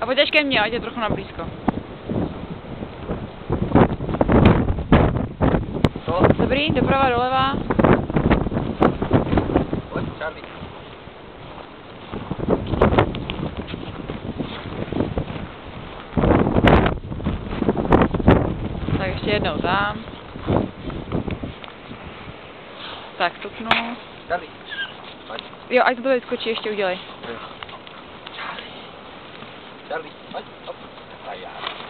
pojď ke mně, ať je trochu na blízko. Co? Dobrý, doprava, doleva. Pojď, Charlie. Tak ještě jednou tam. Tak, stupnu. Charlie. Pojď. Jo, ať to vyskočí, ještě udělej. Charlie. Charlie. Pojď. Hop. A já.